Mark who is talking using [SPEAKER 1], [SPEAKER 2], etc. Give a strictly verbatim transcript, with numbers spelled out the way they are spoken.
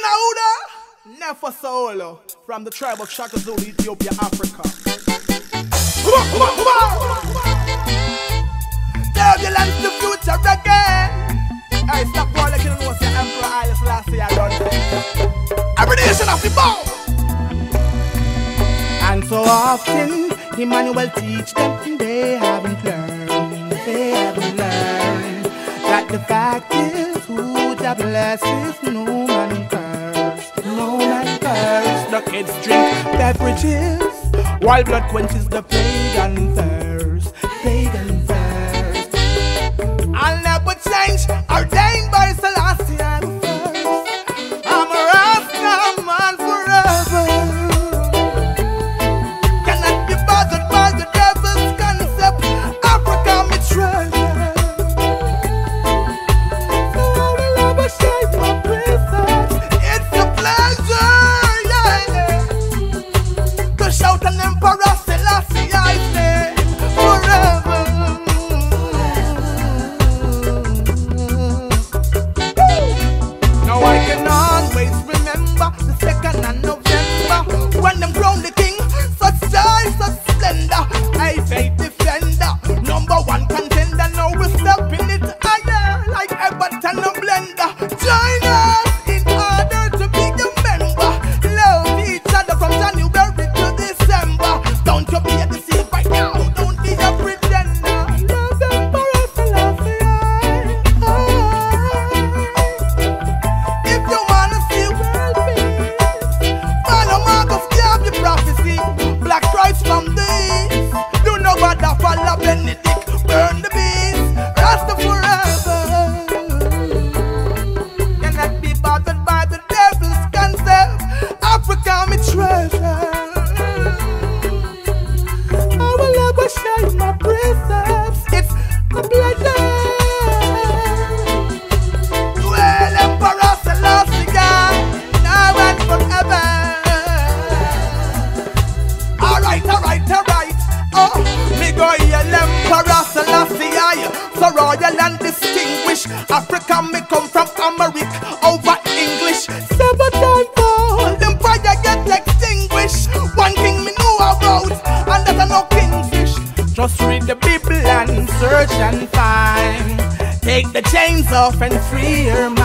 [SPEAKER 1] Auda, Nefa Solo, from the tribe of Shaka Zulu, Ethiopia, Africa. Turbulence the future again. Hey, stop all like you know what's the Emperor Haile Selassie I done this. Every nation of the bow. And so often, Emmanuel teach them they haven't learned, they haven't learned that the fact is who the blesses, no man curse, no man curse. The kids drink beverages while blood quenches the pagan thirst, pagan thirst. I'll never change, ordained by Selassie the first. I'm a Rasta man forever. Cannot be bothered by the devil's concept. Africa, me treasure. So I will never shake my presence. It's a pleasure, yeah, to shout an Emperor Selassie's name forever. Now I can always remember the second of November when them crowned the king, such joy, such splendor. I faith defender, number one contender. Now we're stepping it higher like Everton and Blender. Join us in order to be a member. Love each other from January to December. Don't you be deceived right now. Don't be a pretender. Love Emperor Selassie. If you wanna see world peace, follow Marcus Garvey prophecy. Black Christ from the east. Do no bother follow Benedict. Burn the beast. Rasta forever. Cannot be bothered by the devil's concept. Africa, me treasure. I will never share my precepts. It's a pleasure. Well, Emperor Selassie, now and forever. Alright, alright, alright. Oh, me go yell Emperor Selassie, so royal and distinguished. Africa, me come from America over English. Seven times fall, empire get extinguished. One king me know about, and that's no kingfish. Just read the Bible and search and find. Take the chains off and free your mind.